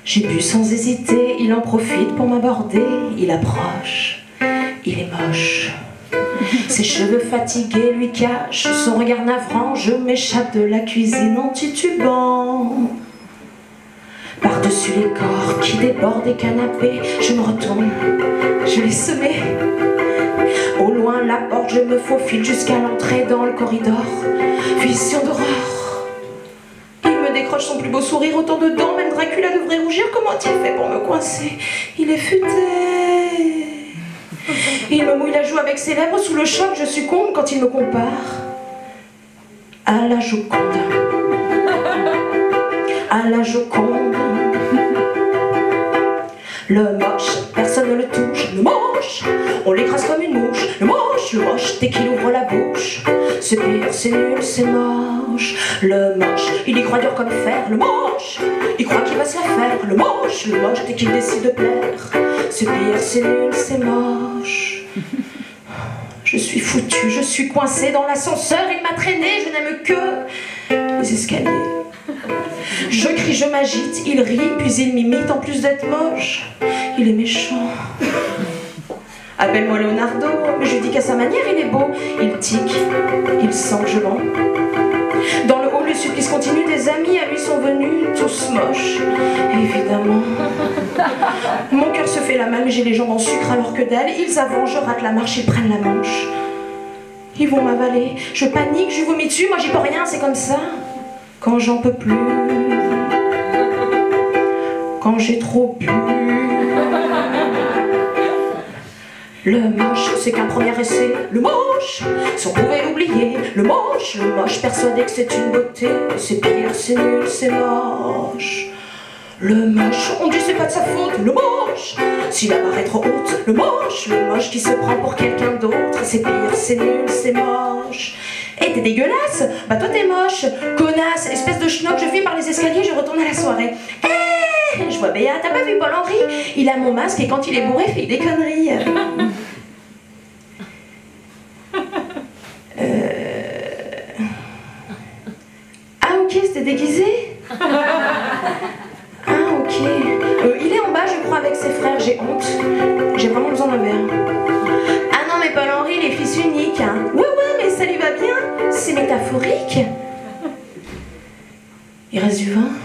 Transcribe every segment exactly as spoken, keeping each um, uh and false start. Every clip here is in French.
J'ai bu sans hésiter, il en profite pour m'aborder. Il approche, il est moche. Ses cheveux fatigués lui cachent son regard navrant. Je m'échappe de la cuisine en titubant. Par-dessus les corps qui débordent des canapés, je me retourne, je l'ai semé. Au loin la porte, je me faufile jusqu'à l'entrée dans le corridor. Vision d'horreur. Il me décroche son plus beau sourire, autant dedans, même Dracula devrait rougir. Comment a-t-il fait pour me coincer? Il est futé. Il me mouille la joue avec ses lèvres, sous le choc je succombe quand il me compare à la Joconde. À la Joconde. Le moche, personne ne le touche. Le moche, on l'écrase comme une mouche. Le moche, le moche, dès qu'il ouvre la bouche, c'est pire, c'est nul, c'est moche. Le moche, il y croit dur comme fer. Le moche, il croit qu'il va se la faire. Le moche, le moche, dès qu'il décide de plaire, c'est pire, c'est nul, c'est moche. Je suis foutue, je suis coincée dans l'ascenseur. Il m'a traînée, je n'aime que les escaliers. Je crie, je m'agite, il rit, puis il m'imite. En plus d'être moche, il est méchant. Appelle-moi Leonardo, mais je lui dis qu'à sa manière il est beau. Il tique, il sent que je mens. Dans le hall, le supplice continue. Des amis à lui sont venus, tous moches, évidemment. Mon cœur se fait la malle, mais j'ai les jambes en sucre alors que dalle. Ils avancent, je rate la marche, ils prennent la manche. Ils vont m'avaler, je panique, je vomis dessus. Moi j'y peux rien, c'est comme ça. Quand j'en peux plus, quand j'ai trop bu. Le moche, c'est qu'un premier essai. Le moche, si on pouvait l'oublier. Le moche, le moche, persuadé que c'est une beauté. C'est pire, c'est nul, c'est moche. Le moche, on dit c'est pas de sa faute. Le moche, si la barre est trop haute. Le moche, le moche qui se prend pour quelqu'un d'autre. C'est pire, c'est nul, c'est moche. Et t'es dégueulasse? Bah toi t'es moche, connasse, espèce de schnock. Je file par les escaliers, je retourne à la soirée. Hé, je vois Béa, t'as pas vu Paul-Henri? Il a mon masque et quand il est bourré, il fait des conneries. Euh... Ah ok, c'était déguisé? Ah ok. Euh, il est en bas, je crois, avec ses frères, j'ai honte. J'ai vraiment besoin d'un verre. Ah non mais Paul-Henri, il est fils unique. Hein. Ouais ouais, mais ça lui va bien. C'est métaphorique. Il reste du vin.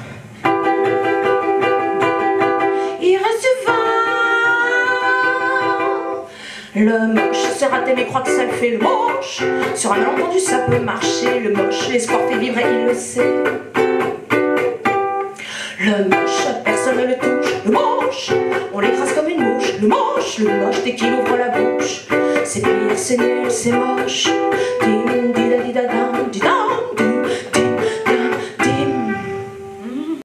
Il reste du vin. Le moche s'est raté mais croit que ça le fait. Le moche, sur un malentendu ça peut marcher. Le moche, l'espoir fait vivre et il le sait. Le moche, personne ne le touche. Le moche, on l'écrase comme une mouche. Le moche, le moche, dès qu'il ouvre la bouche, c'est pire, c'est nul, c'est moche.